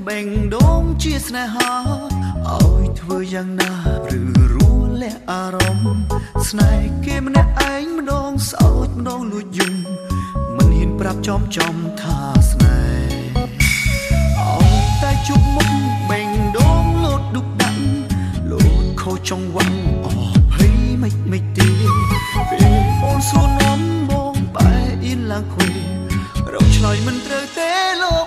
បេងដូងជាស្នេហាឲ្យធ្វើយ៉ាងណាឬរួលះអារម្មណ៍ស្នេហ៍គេម្នាក់ឯងម្ដងសោចម្ដងលួចយំមិនហ៊ានប្រាប់ចំថាស្នេហ៍ឲ្យតែជប់មុខបេងដូងលោតឌុបដាក់លោតខូចចង្វាក់អស់ភ័យមិនទេពេលអូនសួរនាំបងបែរអៀនឡើងខ្វេរកឆ្លើយមិនត្រូវទេលោក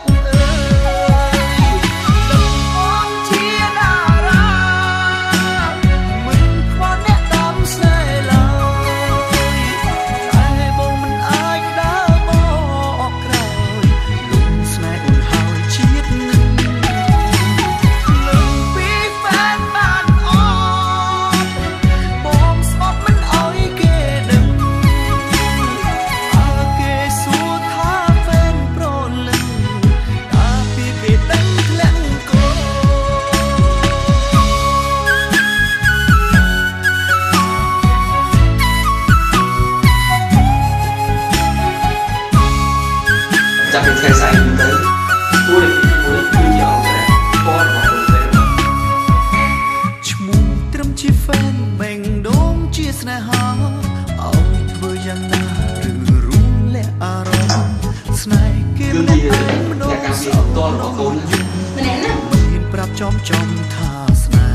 จากเป็นใส่ទៅพูดមួយគឺជាអង្ការពណ៌របស់ខ្លួនទេឈ្មោះត្រឹមជាហ្វេនបេងដូងជាស្នេហាឲ្យធ្វើយ៉ាងណាឬរួលះអារម្មណ៍ស្នេហ៍គេម្នាក់ឯងម្ដងសោតរបស់កូនម្នាក់ណាមានប្រាប់ចំថាស្នេ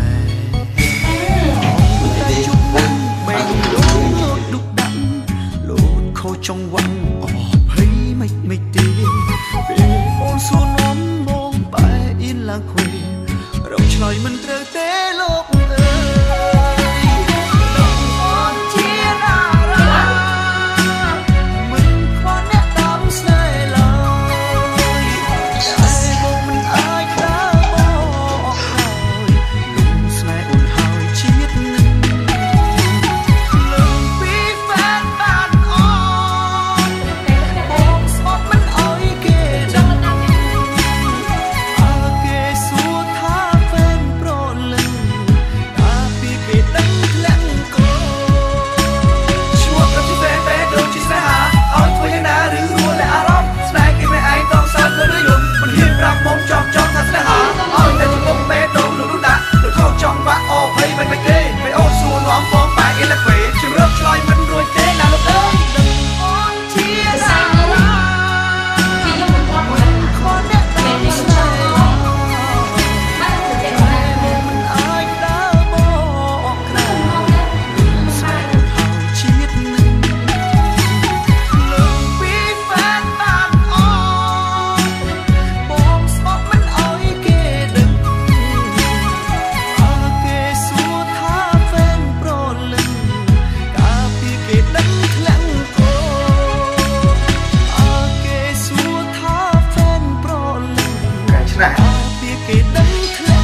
ហ៍តែជប់មុខបេងដូងលោតឌុបដាក់លោតខូចចង្វាក់អស់ភ័យមិនទេពេលអូនសួរនាំបងបែរអៀនឡើងខ្វេរកឆ្លើយមិនត្រូវទេលោកអើយអូនជាតារាមិនខ្វល់អ្នកតាមស្នេហ៍ឡើយតែបងមិនអាចដើរបោកក្រោយលំស្នេហ៍អូនហើយជាតិនឹងលើពីហ្វេនបានអូនបងស្បត់មិនអោយគេដឹងគេសួរថាហ្វេនប្រលឹងតាពីគេដឹងធ្លាក់កោឈ្មោះប្រតិបេបេដូចជាស្នេហាឲ្យធ្វើយ៉ាងណាឬរួលះអារម្មណ៍ស្នេហ៍គេម្នាក់ឯងតងសើចទៅយំមិនហ៊ានប្រាប់មុំចំថាស្នេហាឲ្យតែជុំបេដូងលុបដាក់ដូចខោចង់បាក់អភ័យមិនទេពេលអូនសួរនាំបងបែរអៀនឡើងខ្វេជម្រើសឆ្លើយមិនរួចទេណាលោកអើយអូនជាតារាពីខ្ញុំមិនគាត់មិនខនអ្នកតាមស្នេហ៍បានទៅតែមិនអាចដើរបោកក្រោយស្នេហ៍ហើយជាតិនឹងលើពីហ្វេនបានអូនបងស្បត់មិនអោយគេដឹងគេសួរថាហ្វេនប្រលឹងកាពីគេដឹងធ្លាក់កោគេសួរថាហ្វេនប្រលឹងការឆ្នះពីគេដឹងធ្លាក់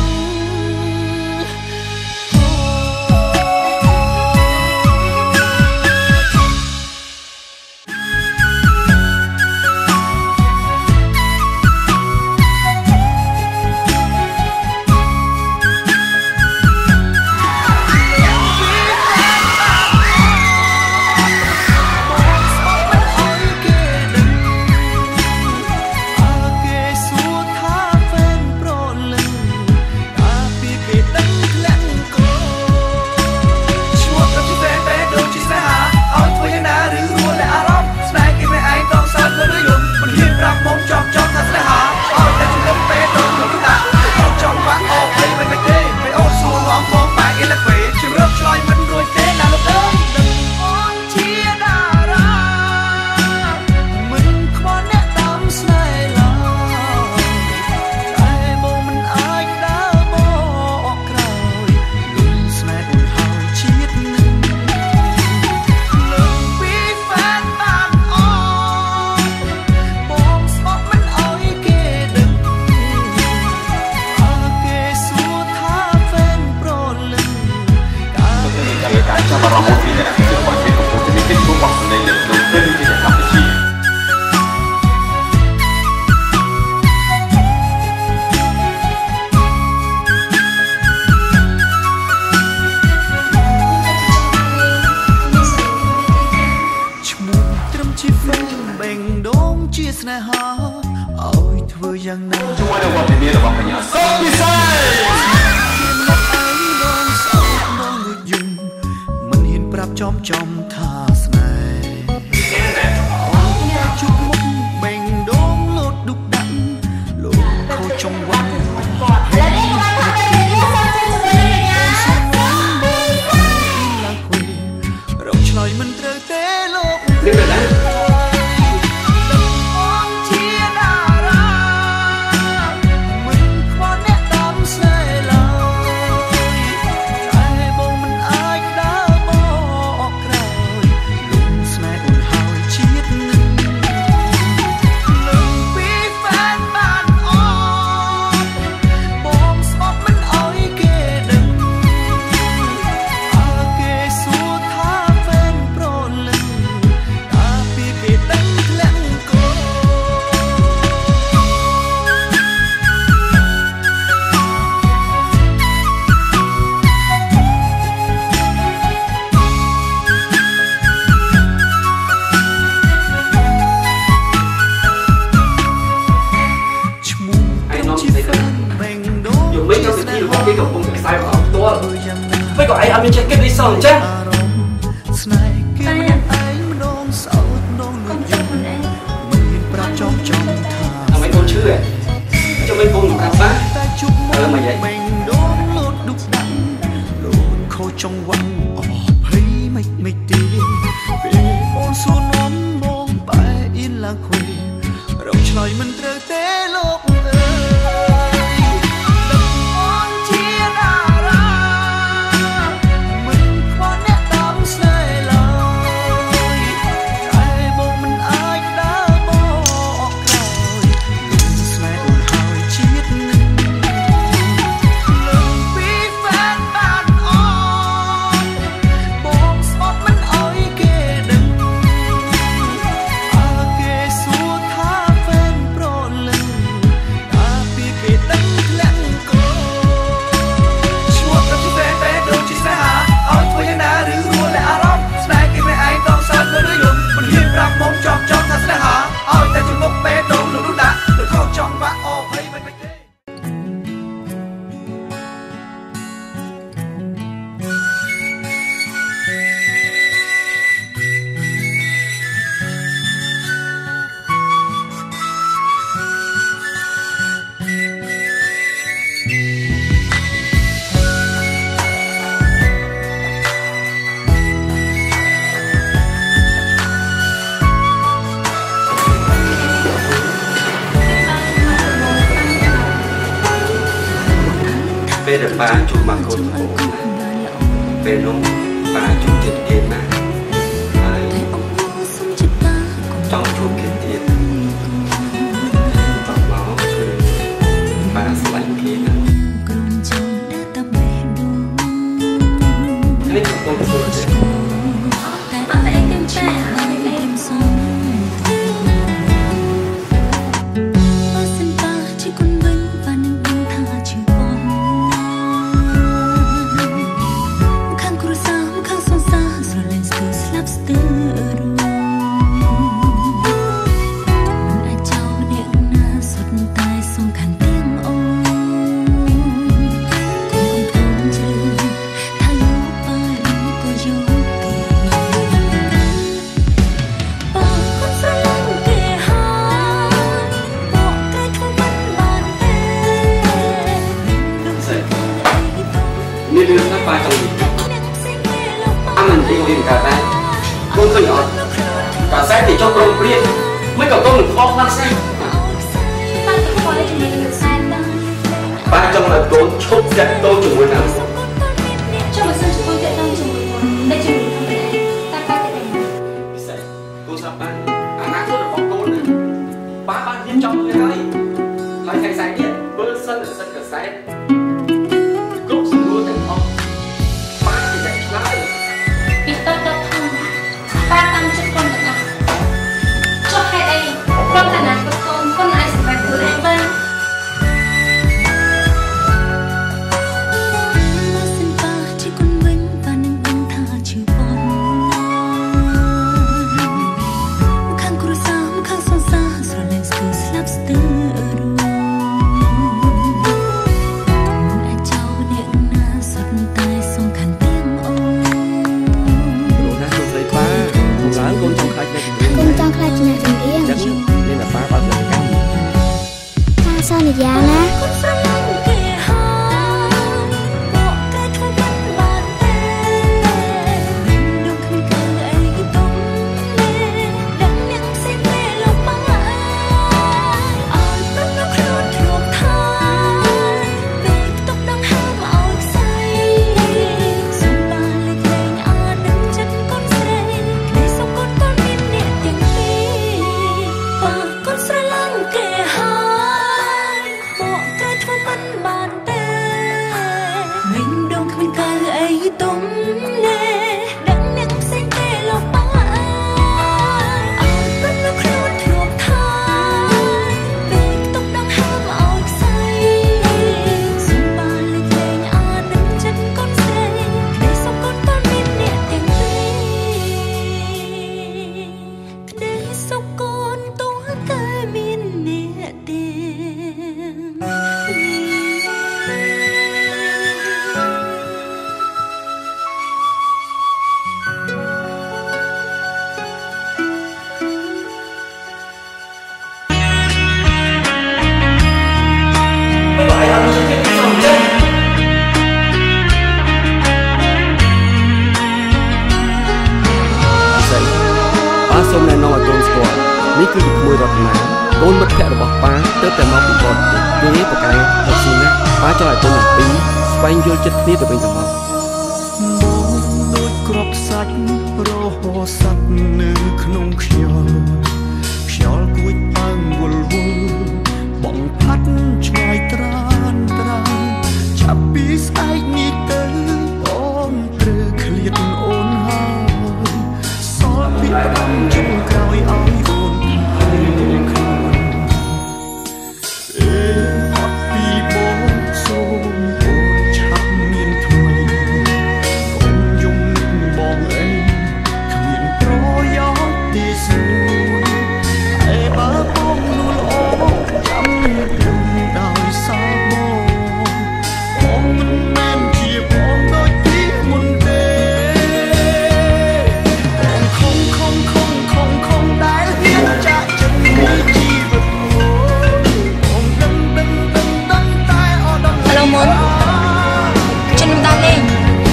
ចាប់អារម្មណ៍ពីអ្នកជឿរបស់គេកំពុងតែមានកិច្ចរួមរបស់សម្លេងលើក្នុងពេលវិទ្យាកម្ពុជាឈ្មោះត្រឹមជាហ្វេនបេងដូងជាស្នេហាឲ្យធ្វើយ៉ាងណាជួយដល់វត្តមានរបស់បញ្ញាសុខពិសេសមិនហ៊ានប្រាប់ចំថាស្នេហ៍ជុំមុខបេងដងលោតឌុបដាក់លោកខូចចង្វាក់ហើយនេះក៏បានថាពេលនេះសូមជួយរកឆ្លើយមិនត្រូវទេលោកនេះដែរគេកំពុងតែខ្សែរបស់ផ្ទាល់មិនក៏ឯងអត់មានចេះគិតអីសោះអញ្ចឹងស្នេហ៍គេមិនឯងម្ដងសោតម្ដងលួចយំមិនមានប្រាប់ចំថាអ្វីកូនឈឺហ៎ចុះមិនពងកាត់បាទតែជុំមកមិនដងលូតឌុបដាក់លូតខូចចង្វាក់អស់ភ័យមិនទីពេលអូនសួរនាំមកបែរអៀនឡើងខ្វេរកឆ្លើយមិនត្រូវទេលោកពេលដែលប៉ាជួបមកកូនប្អូនពេលនោះប៉ាជួបចិត្តគេណាហើយចង់ជួបគេទៀតតបមកជួយប៉ាស្លាញ់គេណានេះកំពុងធ្វើទេតែអត់ឯងទាំងតែអត់ឯងសុំนี่เรื่องนักปลาจังหวีอันนั้นที่เขาเรียนการได้คงเคยอ่อนการแซ่ติดtrongกรงเปรี้ยไม่กับต้นหนึ่งฟอกนั่นแซ่ปลาจังเลยโดนชกแซ่โดนจุ่มไว้น้ำช่วยมาซื้อชุดเด็ดต้องจุ่มได้จุ่มทำไปได้ตาปลาจะเป็นพิเศษตัวสับปะอาณาตัวเด็กฟอกต้นเลยปลาเลี้ยงจอมเลยเลยหอยไข่ใส่เนี่ยเบอร์เส้นหรือเส้นกับไซส์เរតនាកូនមិត្តភក្តិរបស់ប៉ាទើបតែមកពីបរទេសគេប្រកែកហត់ស៊ីណាប៉ាចង់ឲ្យកូនទាំងពីរស្វែងយល់ចិត្តគ្នាទៅវិញទៅមកដូចក្របសាច់រហូតសັດនៅក្នុងខ្យល់គួចអើងវល់វល់បងផាត់ឆ្ងាយត្រានត្រានចាប់ពីស្អែកនេះទៅបងត្រូវឃ្លាតអូនហើយសល់ពីដំជុំក្រោយឲ្យអូនថែខ្លួនអត់ពីបងសូមអូនឆាប់មានថ្មីកុំយំនឹកបងអីគ្មានប្រយោជន៍ទេស្រួលឯបើបងនួលអូចាំខ្ញុំដោយសារបងមិនមែនជាបងដូចពីមុនទេបងខំដែលហ៊ានចាក់ចិត្តពីជីវិតបងដឹងតែអត់ដល់ឥឡូវមុនខ្ញុំដើរលេង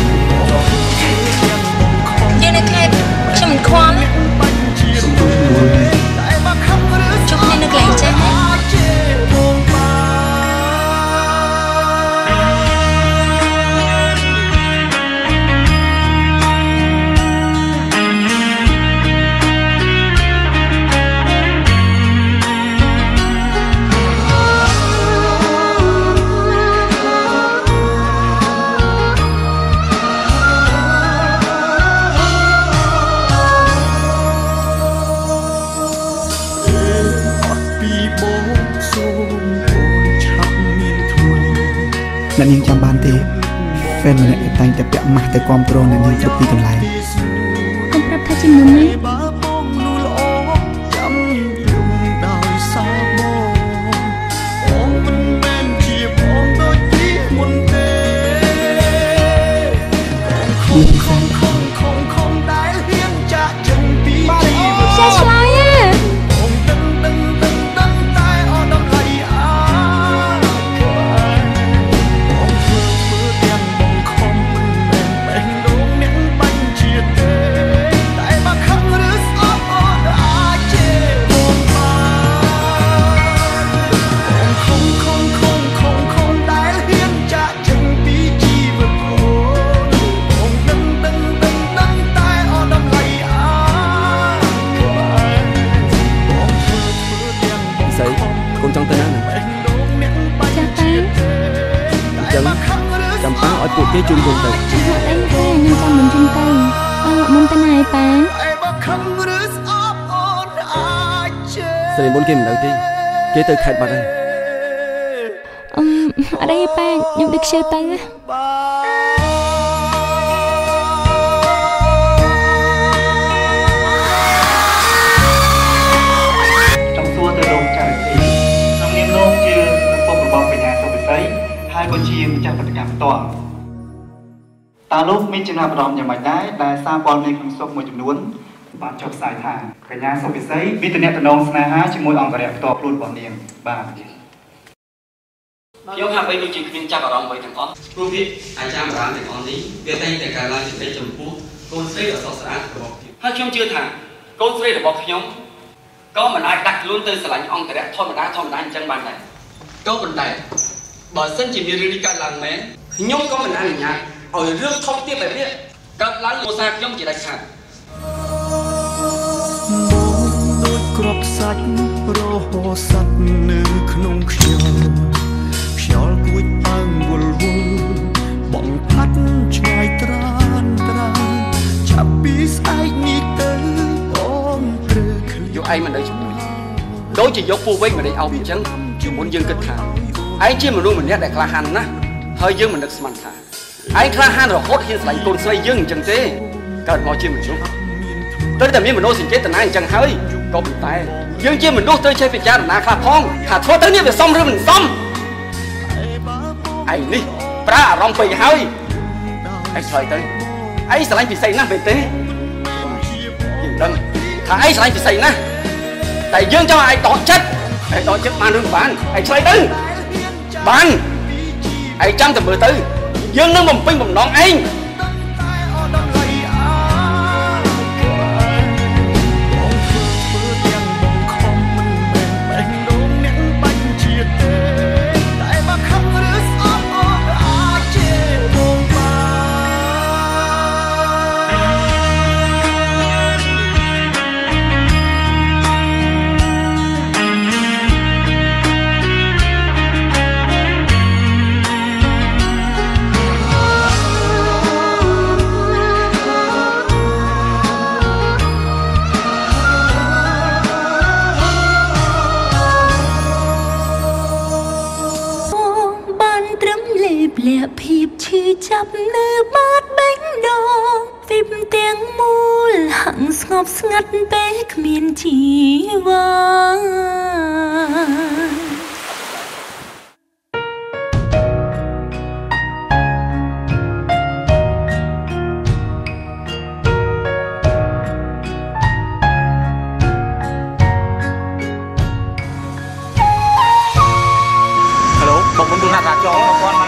យើងនៅខេត្តខ្ញុំមិនខ្វល់ជុំគ្នានៅកន្លែងចេះអ្នកនាងចាំបានទេហ្វេនម្នាក់តែងតែពាក់ម៉ាស់ទៅគាំទ្រអ្នកនាងគ្រប់ទីកន្លែងកុំប្រាប់ថាជាមុនណាកូនចង់ទៅណាណាចាប៉ាចាំប៉ាឲ្យពួកគេជូនកូនទៅអត់អីទេខ្ញុំចាំមិនជូនទៅមុនទៅណាឯប៉ាស្រីមុនគេមិននៅទេគេទៅខេត្តបាត់ហើយអត់អីប៉ាខ្ញុំដឹកខ្ជិលទៅហើយក៏ជាម្ចាស់បដកម្មផ្ទាល់តើលោកមានចំណាប់អារម្មណ៍យ៉ាងម៉េចដែរដែលសារព័ត៌មានក្នុងស្រុកមួយចំនួនបានចុះផ្សាយថាកញ្ញាសុពិសីមានទំនាក់ទំនងស្នេហាជាមួយអង្គរៈផ្ទាល់ខ្លួនរបស់នាងបាទខ្ញុំហាក់បីដូចជាគ្មានចាប់អារម្មណ៍អ្វីទាំងអស់ព្រោះវាអាចារ្យបុរាណទាំងអស់នេះវាតែងតែកើតឡើងជាចំពោះកូនស្រីដ៏ស្រស់ស្អាតរបស់ខ្ញុំហើយខ្ញុំជឿថាកូនស្រីរបស់ខ្ញុំក៏មិនអាចដាក់ខ្លួនទៅស្រឡាញ់អង្គរៈធម្មតាអញ្ចឹងបានដែរក៏ប៉ុន្តែបើសិនជាមានរឿងនេះកើតឡើងមែនខ្ញុំក៏មិនអនុញ្ញាតឲ្យរឿងធំទៀតបែបនេះកើតឡើងគ្រួសារខ្ញុំជាដាច់ខាតដូចក្របសាច់រហូតសັດនៅក្នុងខ្យល់គួចអើងវល់វល់បងផាត់ឆ្ងាយត្រានចាប់ពីស្អែកនេះទៅបងត្រូវឃ្លាតយកឯងមកនៅជាមួយដូចជាយកពូវិញមកដេកអោបអញ្ចឹងជាមុនយើងគិតថាឯងជាមនុស្សម្នាក់ដែលក្លាហានណាស់ហើយយើងមិននឹកស្មានថាឯងក្លាហានរហូតហ៊ានស្លាញ់កូនស្រីយើងអញ្ចឹងទេកើតមកជាមនុស្សត្រូវតែមានមនោសញ្ចេតនាអញ្ចឹងហើយក៏ប៉ុន្តែយើងជាមនុស្សត្រូវចេះពិចារណាខ្លះផងថាធ្វើទៅនេះវាសមឬមិនសមឯងនេះប្រើអារម្មណ៍ពេកហើយឯងឆ្លើយទៅឯងស្រឡាញ់ពិសីណាស់មែនទេយើងដឹងថាឯងស្រឡាញ់ពិសីណាស់តែយើងចង់ឲ្យឯងតក់ចិត្តបានឬបានឯងឆ្លើយទៅបានឯងចាំតែមើលទៅយើងនឹងបំពេញបំណងឯងបចាប់នៅបាតបេះដូងវិបទាំងមូលហាក់ស្ងប់ស្ងាត់ពេលគ្មានជីវ៉ាบอกมึงดูหน้าตาจอมาก่อนมา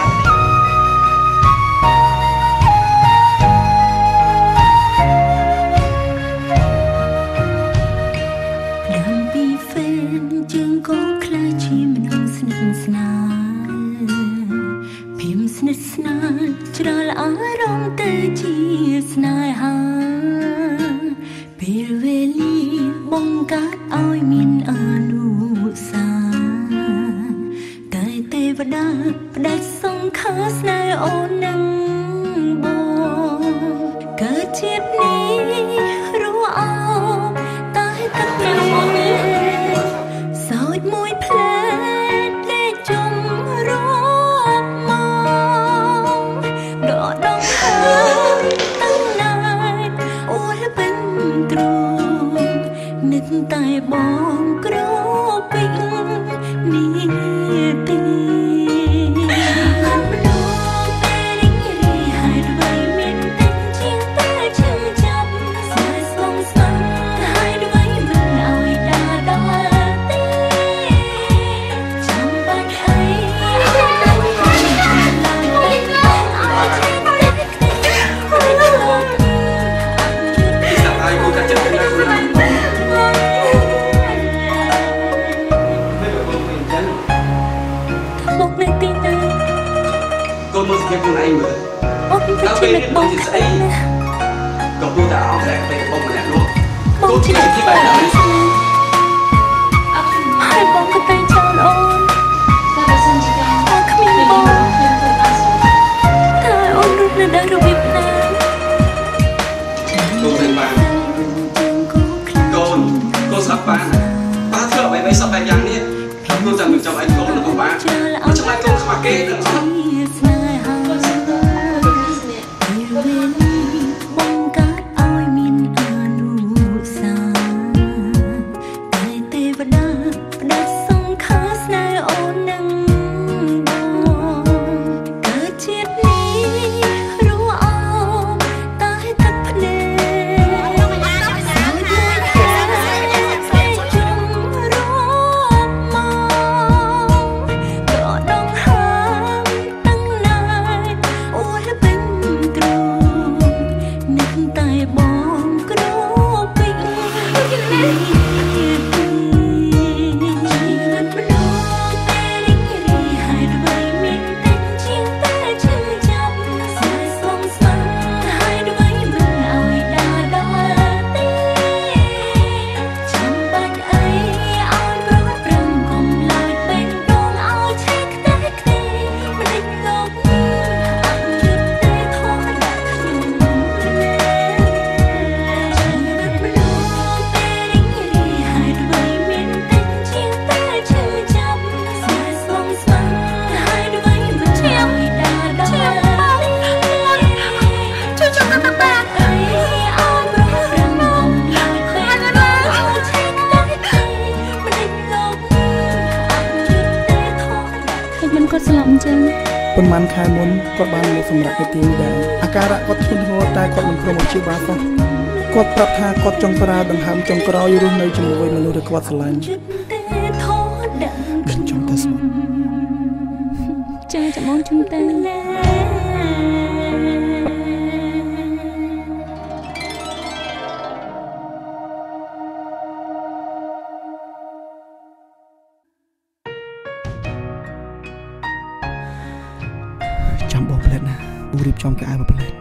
ดังปีเฟนจึงก็คล้ายชีมนองสนิทสนานพิมพ์สนิทสนานจราลอารมณ์แต่จีสนายหาពេលវេលាបង្កើតឲ្យមានអនុសាតែទេវតាផ្ដាច់សង្ខារស្នេហ៍អូននឹងបងកើតជាតិនេះរស់អោតែទឹកនេះសោចមួយផ្លែលេចជុំរាប់មកដកដងហើយតាំងណាយអូនពេញទ្រូងនឹកតែបងក្រពេញនេះទីកូនមើលសភាពខ្លួនឯងមើលអូនទៅជាអ្នកបងស្អីក៏ព្រោះតែអស់តែពេលបងម្នាក់នោះកូនជាទីបែរណាហើយបងក៏តែចោលអូនតែបើសិនជាតែគ្មានបងតែអូនរត់នៅដល់របៀបណាកូនមិនបានកូនស្លាប់បានធ្វើអ្វីៗសពបែបយ៉ាងនេះកូនតែមិនចង់ឲ្យកូននៅក្នុងបានមិនចង់ឲ្យកូនខ្វះគេនឹងអត់ប៉ុន្មានខែមុនគាត់បានមកសម្រាប់នៅទីនេះដែរអាការៈគាត់ធ្ងន់ធ្ងរតែគាត់មិនព្រមមកព្យាបាលសោះគាត់ប្រាប់ថាគាត់ចង់ប្រើដង្ហើមចុងក្រោយរស់នៅជាមួយមនុស្សដែលគាត់ស្រឡាញ់មិនចង់ទៅស្មោះចាចាំបងជុំទៅចាំបងផ្លែតណាបងរៀបចំកាយមកផ្លែត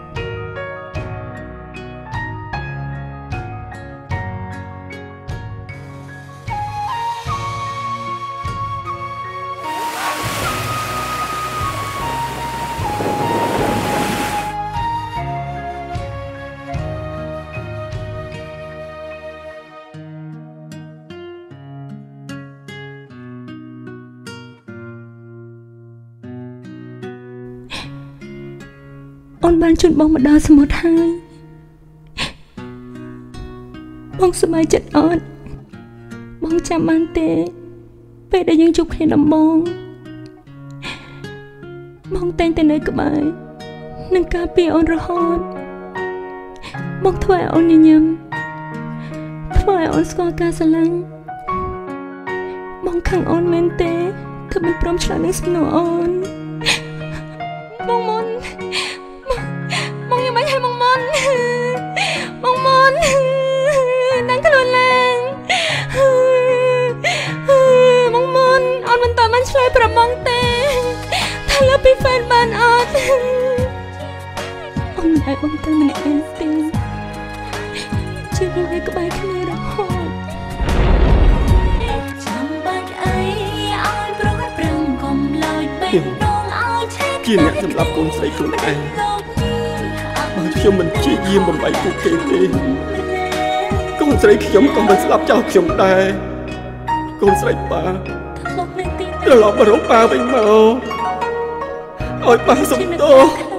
អូនបានជូនបងមកដល់សមុទ្រហើយបងសប្បាយចិត្តអត់បងចាំបានទេពេលដែលយើងជួបគ្នាដំបូងបងតែងតែនៅក្បែរនឹងការពារអូនរហូតបងធ្វើឲ្យអូនញញឹមធ្វើឲ្យអូនស្គាល់ការស្រឡាញ់បងខឹងអូនមែនទេគឺមិនព្រមឆ្លើយនឹងសំណួរអូនបងមុនបងយ៉ាងម៉េចហើយបងមុននឹងខ្លួនឡើងបងមុនអូនមិនតន់បានឆ្លើយប្រាប់បងទេថាលើពីហ្វេនបានអត់អូនមិនឲ្យបងទៅម្នាក់ឯងទេជឿនៅក្បែរគ្នារហូតចាំបាច់អីឲ្យប្រកបប្រឹងកុំឡើយពេកដងឲ្យឆេះជាអ្នកសម្រាប់កូនស្រីខ្លួនឯងបើខ្ញុំមិនព្យាយាមបំបីពួកគេទេកូនស្រីខ្ញុំក៏មិនស្លាប់ចោលខ្ញុំដែរកូនស្រីប៉ាត្រឡប់មករកប៉ាវិញមកឲ្យប៉ាសុំទោស